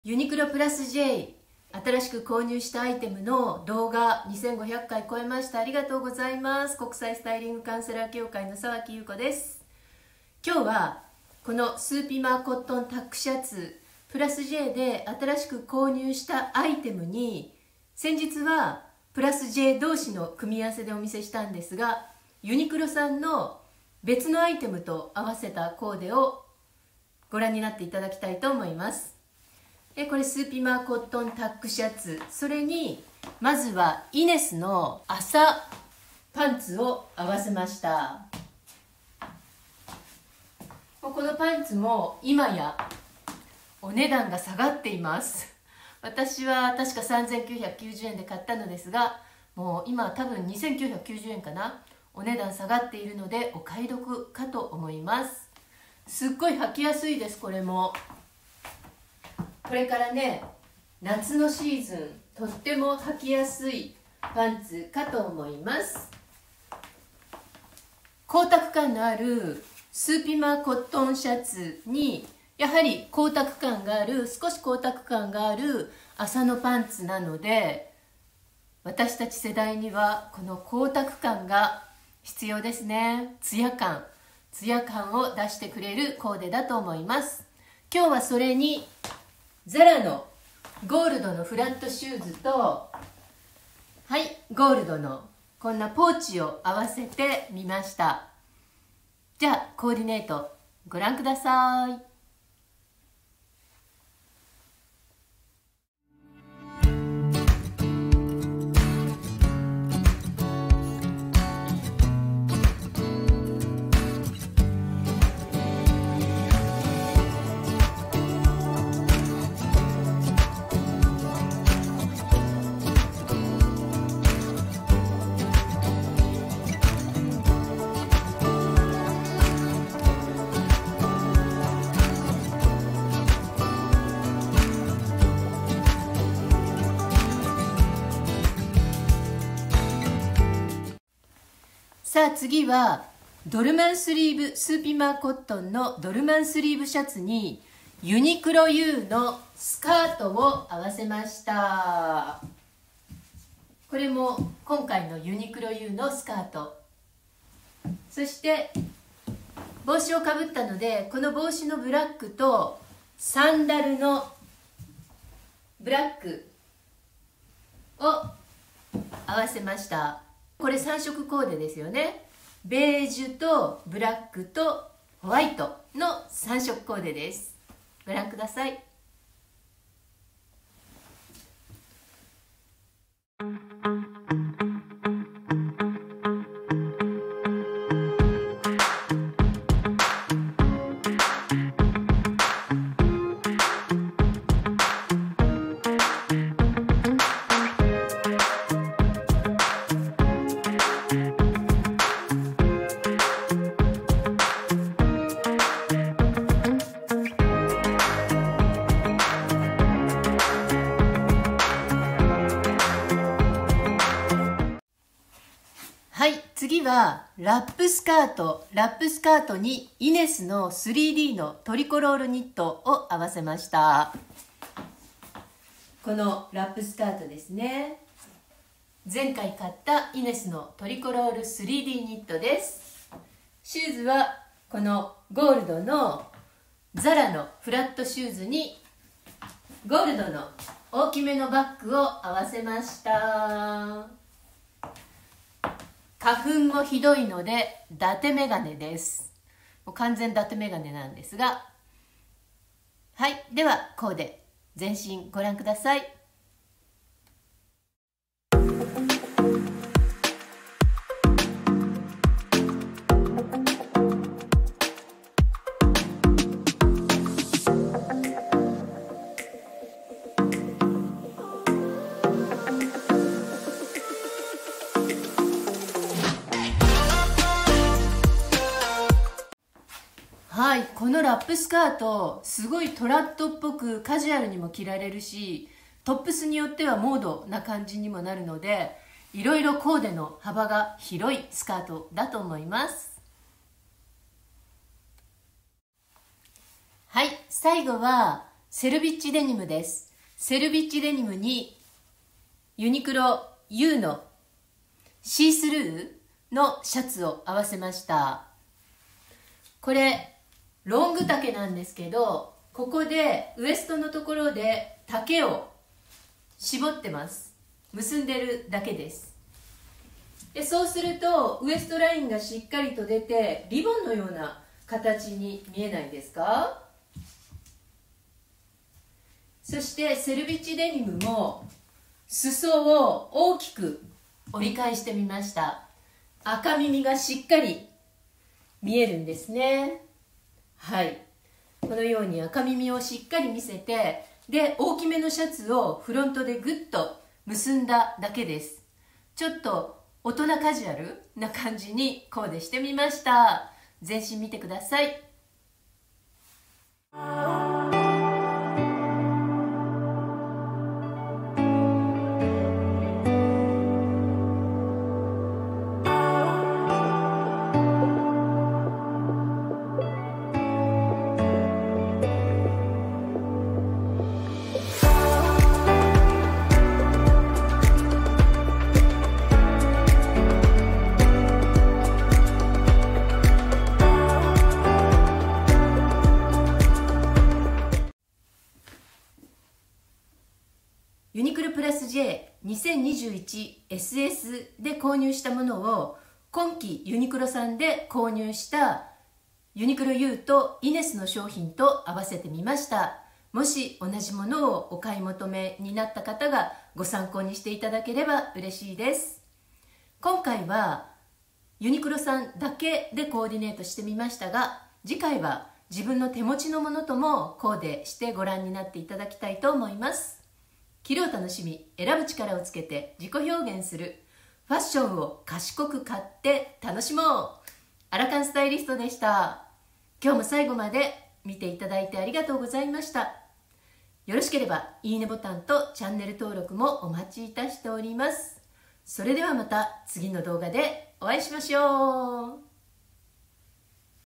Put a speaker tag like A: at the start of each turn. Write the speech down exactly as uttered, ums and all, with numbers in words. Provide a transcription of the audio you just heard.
A: ユニクロプラス J 新しく購入したアイテムの動画にせんごひゃっかい超えました。ありがとうございます。国際スタイリングカウンセラー協会の沢木優子です。今日はこのスーピマーコットンタックシャツプラス J で新しく購入したアイテムに、先日はプラス J 同士の組み合わせでお見せしたんですが、ユニクロさんの別のアイテムと合わせたコーデをご覧になっていただきたいと思います。でこれスーピマーコットンタックシャツ、それにまずはイネスの朝パンツを合わせました。このパンツも今やお値段が下がっています。私は確かさんぜんきゅうひゃくきゅうじゅうえんで買ったのですが、もう今は多分にせんきゅうひゃくきゅうじゅうえんかな。お値段下がっているのでお買い得かと思います。すっごい履きやすいです。これもこれからね、夏のシーズンとっても履きやすいパンツかと思います。光沢感のあるスーピマーコットンシャツにやはり光沢感がある少し光沢感がある麻のパンツなので、私たち世代にはこの光沢感が必要ですね。ツヤ感ツヤ感を出してくれるコーデだと思います。今日はそれにザラのゴールドのフラットシューズと、はいゴールドのこんなポーチを合わせてみました。じゃあコーディネートご覧ください。さあ次はドルマンスリーブスーピマーコットンのドルマンスリーブシャツにユニクロ U のスカートを合わせました。これも今回のユニクロ U のスカート。そして帽子をかぶったので、この帽子のブラックとサンダルのブラックを合わせました。これさん色コーデですよね。ベージュとブラックとホワイトのさん色コーデです。ご覧ください。はい、次はラップスカート。ラップスカートにイネスの スリーディー のトリコロールニットを合わせました。このラップスカートですね。前回買ったイネスのトリコロール スリーディー ニットです。シューズはこのゴールドのザラのフラットシューズにゴールドの大きめのバッグを合わせました。花粉もひどいので伊達メガネです。もう完全伊達メガネなんですが、はい、ではコーデ全身ご覧ください。はい、このラップスカートすごいトラットっぽくカジュアルにも着られるし、トップスによってはモードな感じにもなるので、いろいろコーデの幅が広いスカートだと思います。はい、最後はセルビッチデニムです。セルビッチデニムにユニクロ ユー のシースルーのシャツを合わせました。これロング丈なんですけど、ここでウエストのところで丈を絞ってます。結んでるだけです。でそうするとウエストラインがしっかりと出てリボンのような形に見えないですか？そしてセルビッチデニムも裾を大きく折り返してみました。赤耳がしっかり見えるんですね。はい、このように赤耳をしっかり見せて、で大きめのシャツをフロントでグッと結んだだけです。ちょっと大人カジュアルな感じにコーデしてみました。全身見てください。ユニクロプラス ジェイにせんにじゅういちエスエス で購入したものを今期ユニクロさんで購入したユニクロ ユー とイネスの商品と合わせてみました。もし同じものをお買い求めになった方がご参考にしていただければ嬉しいです。今回はユニクロさんだけでコーディネートしてみましたが、次回は自分の手持ちのものともコーデしてご覧になっていただきたいと思います。着るを楽しみ、選ぶ力をつけて自己表現する、ファッションを賢く買って楽しもう、アラカンスタイリストでした。今日も最後まで見ていただいてありがとうございました。よろしければいいねボタンとチャンネル登録もお待ちいたしております。それではまた次の動画でお会いしましょう。